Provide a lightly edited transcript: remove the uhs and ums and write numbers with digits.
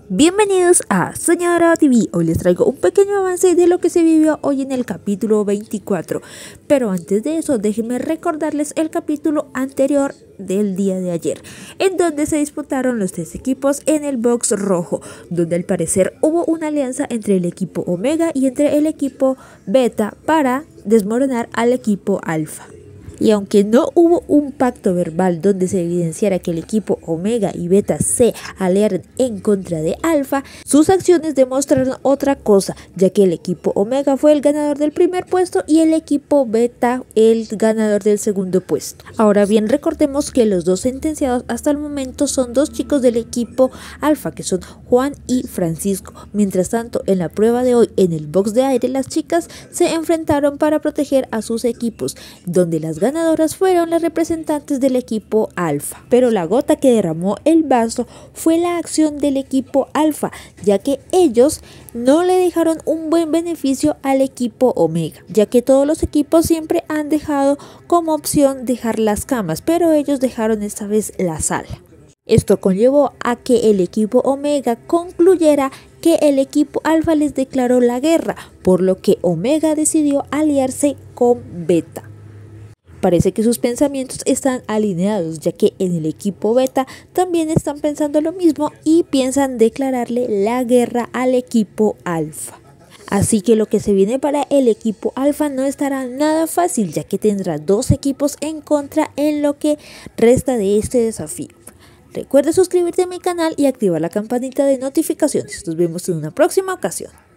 Bienvenidos a Soñadora TV. Hoy les traigo un pequeño avance de lo que se vivió hoy en el capítulo 24. Pero antes de eso, déjenme recordarles el capítulo anterior del día de ayer, en donde se disputaron los tres equipos en el box rojo, donde al parecer hubo una alianza entre el equipo Omega y entre el equipo Beta para desmoronar al equipo Alpha. Y aunque no hubo un pacto verbal donde se evidenciara que el equipo Omega y Beta se aliaran en contra de Alpha, sus acciones demostraron otra cosa, ya que el equipo Omega fue el ganador del primer puesto y el equipo Beta el ganador del segundo puesto. Ahora bien, recordemos que los dos sentenciados hasta el momento son dos chicos del equipo Alpha, que son Juan y Francisco. Mientras tanto, en la prueba de hoy en el box de aire, las chicas se enfrentaron para proteger a sus equipos, donde las ganadoras fueron las representantes del equipo Alpha. Pero la gota que derramó el vaso fue la acción del equipo Alpha, ya que ellos no le dejaron un buen beneficio al equipo Omega, ya que todos los equipos siempre han dejado como opción dejar las camas, pero ellos dejaron esta vez la sala. Esto conllevó a que el equipo Omega concluyera que el equipo Alpha les declaró la guerra, por lo que Omega decidió aliarse con Beta. Parece que sus pensamientos están alineados, ya que en el equipo Beta también están pensando lo mismo y piensan declararle la guerra al equipo Alpha. Así que lo que se viene para el equipo Alpha no estará nada fácil, ya que tendrá dos equipos en contra en lo que resta de este desafío. Recuerda suscribirte a mi canal y activar la campanita de notificaciones. Nos vemos en una próxima ocasión.